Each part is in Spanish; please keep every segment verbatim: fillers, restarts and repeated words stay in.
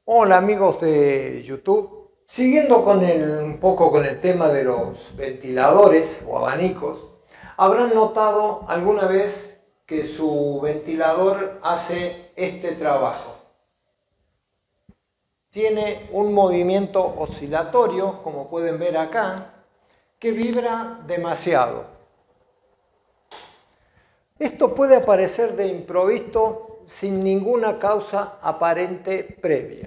Hola amigos de YouTube, siguiendo con el, un poco con el tema de los ventiladores o abanicos, habrán notado alguna vez que su ventilador hace este trabajo. Tiene un movimiento oscilatorio, como pueden ver acá, que vibra demasiado. Esto puede aparecer de improviso sin ninguna causa aparente previa.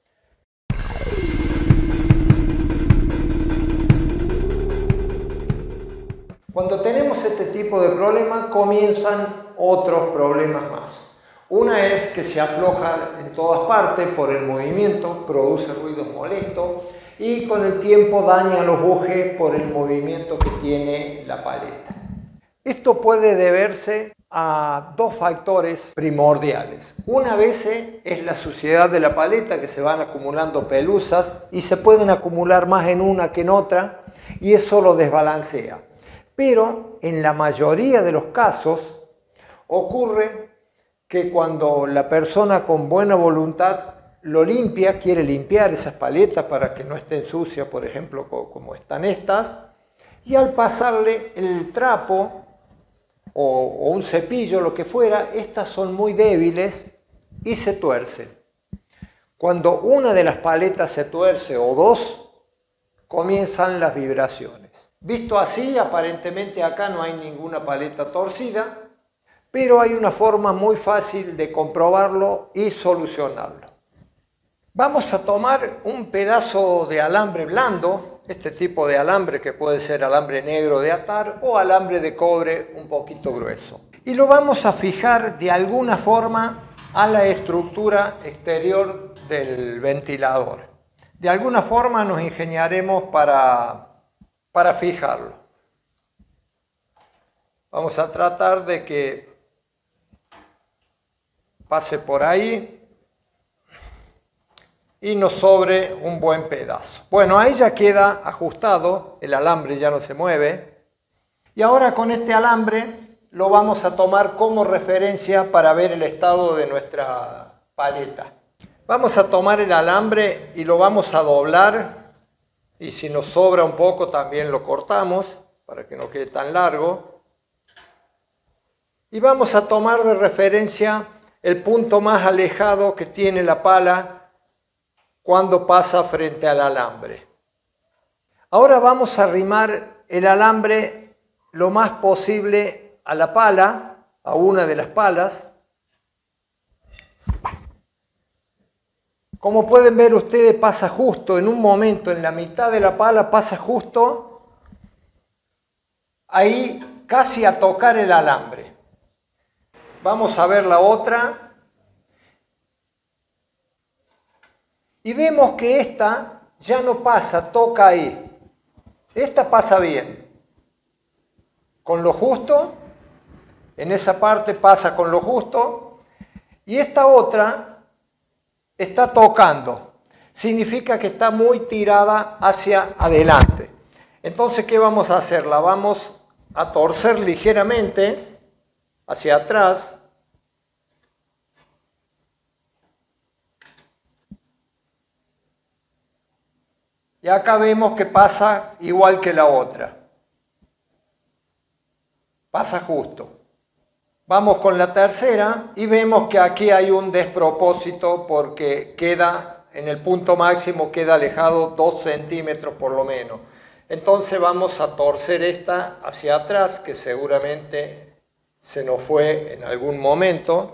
Cuando tenemos este tipo de problema comienzan otros problemas más. Una es que se afloja en todas partes por el movimiento, produce ruidos molestos y con el tiempo daña los bujes por el movimiento que tiene la paleta. Esto puede deberse a dos factores primordiales. Una vez es la suciedad de la paleta, que se van acumulando pelusas y se pueden acumular más en una que en otra y eso lo desbalancea. Pero en la mayoría de los casos ocurre que cuando la persona con buena voluntad lo limpia, quiere limpiar esas paletas para que no estén sucias, por ejemplo, como están estas, y al pasarle el trapo o, o un cepillo, lo que fuera, estas son muy débiles y se tuercen. Cuando una de las paletas se tuerce o dos, comienzan las vibraciones. Visto así, aparentemente acá no hay ninguna paleta torcida, pero hay una forma muy fácil de comprobarlo y solucionarlo. Vamos a tomar un pedazo de alambre blando, este tipo de alambre que puede ser alambre negro de atar o alambre de cobre un poquito grueso. Y lo vamos a fijar de alguna forma a la estructura exterior del ventilador. De alguna forma nos ingeniaremos para... para fijarlo. Vamos a tratar de que pase por ahí y nos sobre un buen pedazo. Bueno, ahí ya queda ajustado, el alambre ya no se mueve. Y ahora con este alambre lo vamos a tomar como referencia para ver el estado de nuestra paleta. Vamos a tomar el alambre y lo vamos a doblar. Y si nos sobra un poco también lo cortamos para que no quede tan largo. Y vamos a tomar de referencia el punto más alejado que tiene la pala cuando pasa frente al alambre. Ahora vamos a arrimar el alambre lo más posible a la pala, a una de las palas. Como pueden ver ustedes, pasa justo en un momento, en la mitad de la pala, pasa justo ahí casi a tocar el alambre. Vamos a ver la otra. Y vemos que esta ya no pasa, toca ahí. Esta pasa bien. Con lo justo, en esa parte pasa con lo justo. Y esta otra está tocando, significa que está muy tirada hacia adelante. Entonces, ¿qué vamos a hacer? La vamos a torcer ligeramente hacia atrás. Y acá vemos que pasa igual que la otra. Pasa justo. Vamos con la tercera y vemos que aquí hay un despropósito porque queda, en el punto máximo queda alejado dos centímetros por lo menos. Entonces vamos a torcer esta hacia atrás, que seguramente se nos fue en algún momento.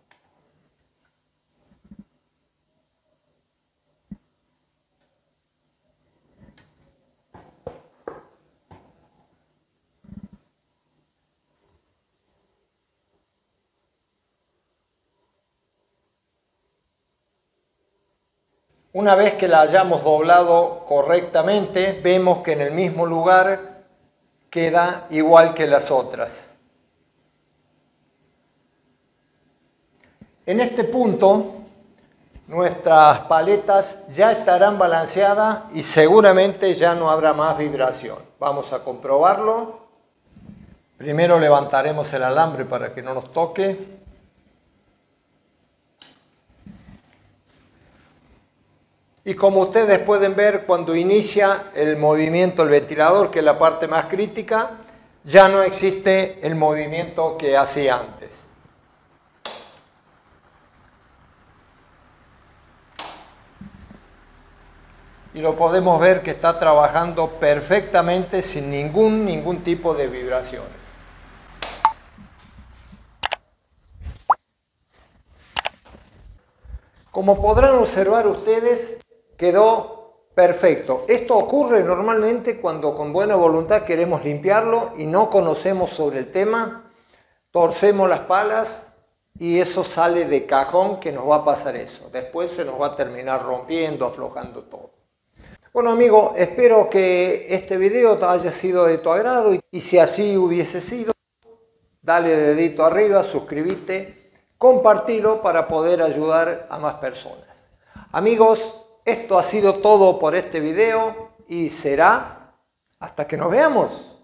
Una vez que la hayamos doblado correctamente, vemos que en el mismo lugar queda igual que las otras. En este punto, nuestras paletas ya estarán balanceadas y seguramente ya no habrá más vibración. Vamos a comprobarlo. Primero levantaremos el alambre para que no nos toque. Y como ustedes pueden ver, cuando inicia el movimiento el ventilador, que es la parte más crítica, ya no existe el movimiento que hacía antes. Y lo podemos ver que está trabajando perfectamente sin ningún, ningún tipo de vibraciones. Como podrán observar ustedes, quedó perfecto. Esto ocurre normalmente cuando con buena voluntad queremos limpiarlo y no conocemos sobre el tema, torcemos las palas y eso sale de cajón, que nos va a pasar eso. Después se nos va a terminar rompiendo, aflojando todo. Bueno amigos, espero que este video haya sido de tu agrado y si así hubiese sido, dale dedito arriba, suscríbete, compartilo para poder ayudar a más personas. Amigos, esto ha sido todo por este video y será hasta que nos veamos.